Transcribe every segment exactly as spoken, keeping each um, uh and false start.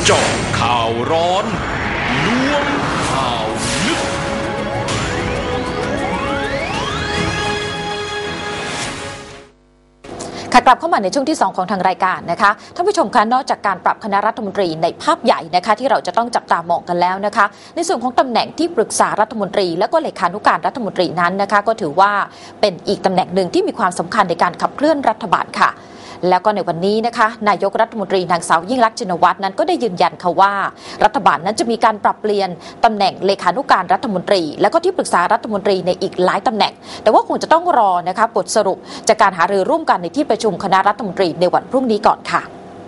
เจาะข่าวร้อนล้วงข่าวลึกค่ะกลับเข้ามาในช่วงที่สองของทางรายการนะคะท่านผู้ชมคะนอกจากการปรับคณะรัฐมนตรีในภาพใหญ่นะคะที่เราจะต้องจับตามองกันแล้วนะคะในส่วนของตำแหน่งที่ปรึกษารัฐมนตรีและก็เลขานุการรัฐมนตรีนั้นนะคะก็ถือว่าเป็นอีกตำแหน่งหนึ่งที่มีความสำคัญในการขับเคลื่อนรัฐบาลค่ะแล้วก็ในวันนี้นะคะนายกรัฐมนตรีนางสาวยิ่งลักษณ์ชินวัตรนั้นก็ได้ยืนยันค่ะว่ารัฐบาลนั้นจะมีการปรับเปลี่ยนตำแหน่งเลขานุการรัฐมนตรีและก็ที่ปรึกษารัฐมนตรีในอีกหลายตำแหน่งแต่ว่าคงจะต้องรอนะคะบทสรุปจากการหารือร่วมกันในที่ประชุมคณะรัฐมนตรีในวันพรุ่งนี้ก่อนค่ะ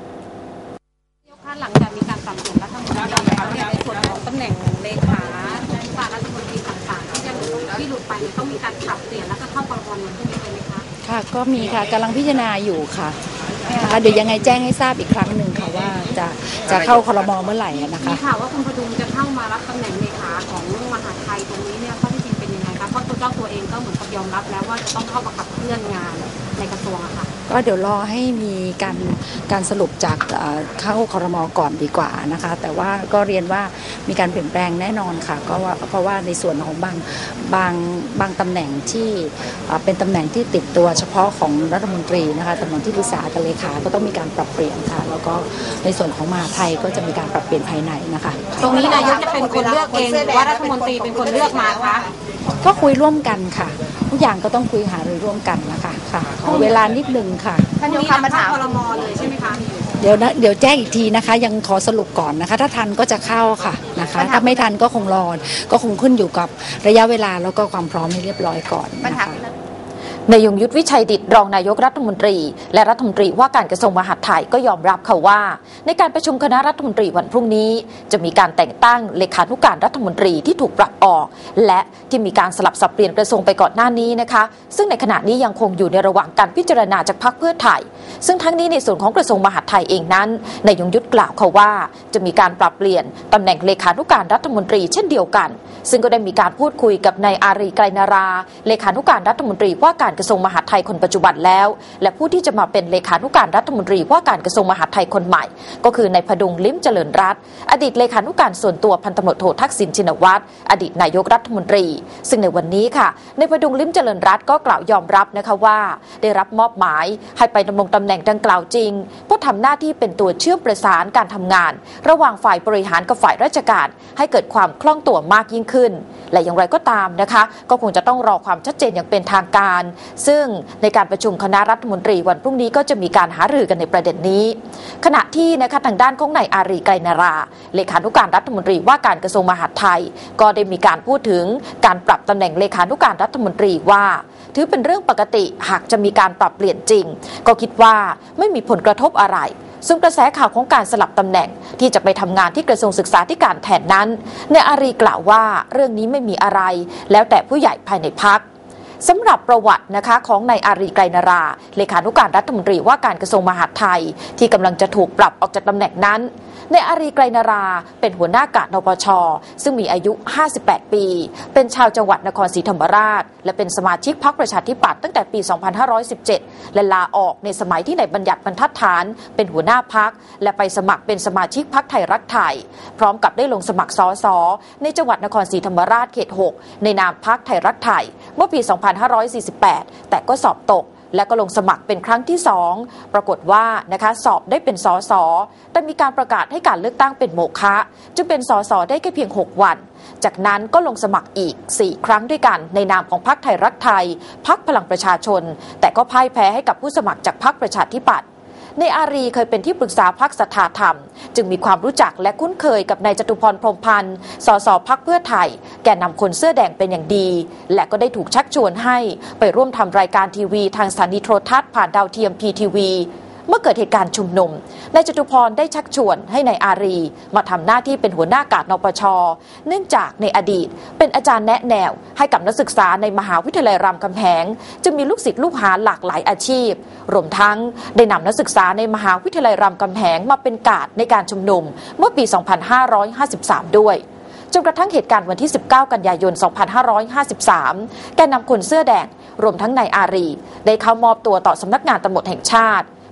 หลังจากมีการปรับเปลี่ยนรัฐมนตรีแล้วในส่วนของตำแหน่งเลขานุการรัฐมนตรีต่างๆที่จะที่หลุดไปต้องมีการปรับเปลี่ยนแล้วก็เข้าประกรณ์พรุ่งนี้เลยไหมคะค่ะก็มีค่ะกำลังพิจารณาอยู่ค่ะนะคะเดี๋ยวยังไงแจ้งให้ทราบอีกครั้งหนึ่งค่ะว่าจะจะเข้าครม.เมื่อไหร่นะคะมีข่าวว่าคุณพดุงจะเข้ามารับตำแหน่งเลขาของมหาไทยตรงนี้เนี่ยข้อที่จริงเป็นยังไงคะเพราะตัวเจ้าตัวเองก็เหมือนกับยอมรับแล้วว่าจะต้องเข้ามาขับเคลื่อนงานในกระทรวงอะค่ะก็เดี๋ยวรอให้มีการการสรุปจากเข้าครม.ก่อนดีกว่านะคะแต่ว่าก็เรียนว่ามีการเปลี่ยนแปลงแน่นอนค่ะก็ว่าเพราะว่าในส่วนของบางบางบางตำแหน่งที่เป็นตำแหน่งที่ติดตัวเฉพาะของรัฐมนตรีนะคะตำแหน่งที่ปรึกษากับเลขาก็ต้องมีการปรับเปลี่ยนค่ะแล้วก็ในส่วนของมหาไทยก็จะมีการปรับเปลี่ยนภายในนะคะตรงนี้นายกจะเป็นคนเลือกเองหรือว่ารัฐมนตรีเป็นคนเลือกมาคะก็คุยร่วมกันค่ะทุกอย่างก็ต้องคุยหารือร่วมกันนะคะค่ะขอเวลานิดนึงค่ะท่านนายกทำมาถามครม.เลยใช่ไหมคะเดี๋ยวนะเดี๋ยวแจ้งอีกทีนะคะยังขอสรุปก่อนนะคะถ้าทันก็จะเข้าค่ะนะคะถ้าไม่ทันก็คงรอก็คงขึ้นอยู่กับระยะเวลาแล้วก็ความพร้อมให้เรียบร้อยก่อนนะคะนายยงยุทธวิชัยดิษฐ์รองนายกรัฐมนตรีและรัฐมนตรีว่าการกระทรวงมหาดไทยก็ยอมรับค่ะว่าในการประชุมคณะรัฐมนตรีวันพรุ่งนี้จะมีการแต่งตั้งเลขานุการรัฐมนตรีที่ถูกปรับออกและที่มีการสลับสับเปลี่ยนกระทรวงไปก่อนหน้านี้นะคะซึ่งในขณะนี้ยังคงอยู่ในระหว่างการพิจารณาจากพรรคเพื่อไทยซึ่งทั้งนี้ในส่วนของกระทรวงมหาดไทยเองนั้นนายยงยุทธกล่าวค่ะว่าจะมีการปรับเปลี่ยนตำแหน่งเลขานุการรัฐมนตรีเช่นเดียวกันซึ่งก็ได้มีการพูดคุยกับนายอารีไกรนาราเลขานุการรัฐมนตรีว่าการกระทรวงมหาดไทยคนปัจจุบันแล้วและผู้ที่จะมาเป็นเลขานุการรัฐมนตรีว่าการกระทรวงมหาดไทยคนใหม่ก็คือนายพดุงลิ้มเจริญรัตน์อดีตเลขานุการส่วนตัวพันตำรวจโททักษิณชินวัตรอดีตนายกรัฐมนตรีซึ่งในวันนี้ค่ะนายพดุงลิ้มเจริญรัตน์ก็กล่าวยอมรับนะคะว่าได้รับมอบหมายให้ไปดำรงตำแหน่งดังกล่าวจริงเพื่อทำหน้าที่เป็นตัวเชื่อมประสานการทำงานระหว่างฝ่ายบริหารกับฝ่ายราชการให้เกิดความคล่องตัวมากยิ่งขึ้นและอย่างไรก็ตามนะคะก็คงจะต้องรอความชัดเจนอย่างเป็นทางการซึ่งในการประชุมคณะรัฐมนตรีวันพรุ่งนี้ก็จะมีการหารือกันในประเด็นนี้ขณะที่นะคะทางด้านของนายอารีไกรนาราเลขานุการรัฐมนตรีว่าการกระทรวงมหาดไทยก็ได้มีการพูดถึงการปรับตำแหน่งเลขานุการรัฐมนตรีว่าถือเป็นเรื่องปกติหากจะมีการปรับเปลี่ยนจริงก็คิดว่าไม่มีผลกระทบอะไรซึ่งกระแสข่าวของการสลับตำแหน่งที่จะไปทำงานที่กระทรวงศึกษาธิการแทนนั้นนายอารีกล่าวว่าเรื่องนี้ไม่มีอะไรแล้วแต่ผู้ใหญ่ภายในพรรคสำหรับประวัตินะคะของนายอารีไกรนาราเลขานุการรัฐมนตรีว่าการกระทรวงมหาดไทยที่กำลังจะถูกปรับออกจากตำแหน่งนั้นนายอารีไกรนาราเป็นหัวหน้ากาดนปช.ซึ่งมีอายุห้าสิบแปดปีเป็นชาวจังหวัดนครศรีธรรมราชและเป็นสมาชิกพรรคประชาธิปัตย์ตั้งแต่ปีสองพันห้าร้อยสิบเจ็ดและลาออกในสมัยที่นายบัญญัติบรรทัดฐานเป็นหัวหน้าพรรคและไปสมัครเป็นสมาชิกพรรคไทยรักไทยพร้อมกับได้ลงสมัครสสในจังหวัดนครศรีธรรมราชเขตหกในนามพรรคไทยรักไทยเมื่อปีสองพันห้าร้อยสี่สิบแปดแต่ก็สอบตกและก็ลงสมัครเป็นครั้งที่สองปรากฏว่านะคะสอบได้เป็นสสแต่มีการประกาศให้การเลือกตั้งเป็นโมฆะจึงเป็นสสได้แค่เพียงหกวันจากนั้นก็ลงสมัครอีกสี่ครั้งด้วยกันในนามของพรรคไทยรักไทยพรรคพลังประชาชนแต่ก็พ่ายแพ้ให้กับผู้สมัครจากพรรคประชาธิปัตย์นายอารีเคยเป็นที่ปรึกษาพรรคสัทธาธรรมจึงมีความรู้จักและคุ้นเคยกับนายจตุพรพรหมพันธ์สสพรรคเพื่อไทยแกนนำคนเสื้อแดงเป็นอย่างดีและก็ได้ถูกชักชวนให้ไปร่วมทำรายการทีวีทางสถานีโทรทัศน์ผ่านดาวเทียม พี ที วี เมื่อเกิดเหตุการณ์ชุมนุมนายจตุพรได้ชักชวนให้นายอารีมาทำหน้าที่เป็นหัวหน้ากาดนปช.เนื่องจากในอดีตเป็นอาจารย์แนะแนวให้กับนักศึกษาในมหาวิทยาลัยรามคำแหงจึงมีลูกศิษย์ลูกหาหลากหลายอาชีพรวมทั้งได้นำนักศึกษาในมหาวิทยาลัยรามคำแหงมาเป็นกาดในการชุมนุมเมื่อปีสองพันห้าร้อยห้าสิบสามด้วยจนกระทั่งเหตุการณ์วันที่สิบเก้ากันยายนสองพันห้าร้อยห้าสิบสามแกนนำคนเสื้อแดงรวมทั้งนายอารีได้เข้ามอบตัวต่อสำนักงานตำรวจแห่งชาติ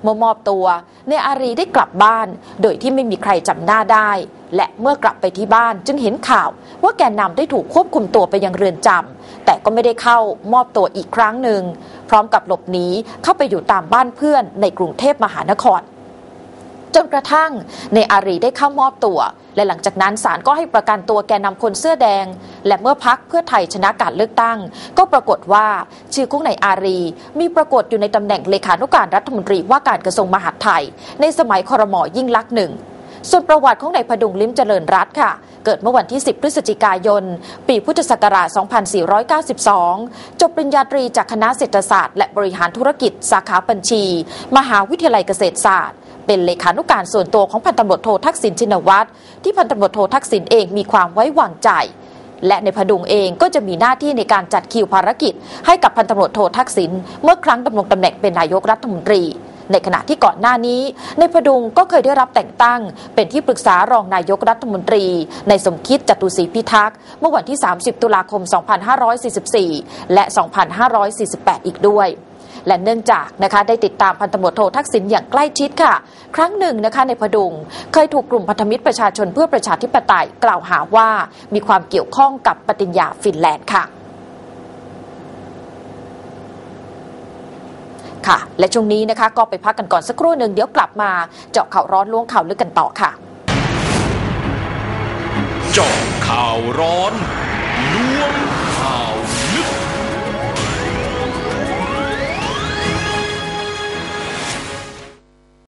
เมื่อมอบตัวเนอารีได้กลับบ้านโดยที่ไม่มีใครจำหน้าได้และเมื่อกลับไปที่บ้านจึงเห็นข่าวว่าแกนนำได้ถูกควบคุมตัวไปยังเรือนจำแต่ก็ไม่ได้เข้ามอบตัวอีกครั้งหนึ่งพร้อมกับหลบหนีเข้าไปอยู่ตามบ้านเพื่อนในกรุงเทพมหานครจนกระทั่งเนอารีได้เข้ามอบตัวและหลังจากนั้นศาลก็ให้ประกันตัวแกนนำคนเสื้อแดงและเมื่อพรรคเพื่อไทยชนะการเลือกตั้งก็ปรากฏว่าชื่อของนายอารีมีปรากฏอยู่ในตำแหน่งเลขานุการรัฐมนตรีว่าการกระทรวงมหาดไทยในสมัยครม.ยิ่งลักษณ์หนึ่งส่วนประวัติของนายพดุงลิ้มเจริญรัตน์ค่ะเกิดเมื่อวันที่สิบพฤศจิกายนปีพุทธศักราชสองพันสี่ร้อยเก้าสิบสองจบปริญญาตรีจากคณะเศรษฐศาสตร์และบริหารธุรกิจสาขาบัญชีมหาวิทยาลัยเกษตรศาสตร์เป็นเลขานุการส่วนตัวของพันตำรวจโททักษิณชินวัตรที่พันตำรวจโททักษิณเองมีความไว้วางใจและในพดุงเองก็จะมีหน้าที่ในการจัดคิวภารกิจให้กับพันตำรวจโททักษิณเมื่อครั้งดำรงตำแหน่งเป็นนายกรัฐมนตรีในขณะที่ก่อนหน้านี้ในพดุงก็เคยได้รับแต่งตั้งเป็นที่ปรึกษารองนายกรัฐมนตรีในสมคิดจตุศรีพิทักษ์เมื่อวันที่สามสิบตุลาคมสองพันห้าร้อยสี่สิบสี่และสองพันห้าร้อยสี่สิบแปดอีกด้วยและเนื่องจากนะคะได้ติดตามพันตำรวจโททักษิณอย่างใกล้ชิดค่ะครั้งหนึ่งนะคะในพดุงเคยถูกกลุ่มพันธมิตรประชาชนเพื่อประชาธิปไตยกล่าวหาว่ามีความเกี่ยวข้องกับปฏิญญาฟินแลนด์ค่ะค่ะและช่วงนี้นะคะก็ไปพักกันก่อนสักครู่หนึ่งเดี๋ยวกลับมาเจาะข่าวร้อนล้วงข่าวลึกกันต่อค่ะเจาะข่าวร้อนล้วง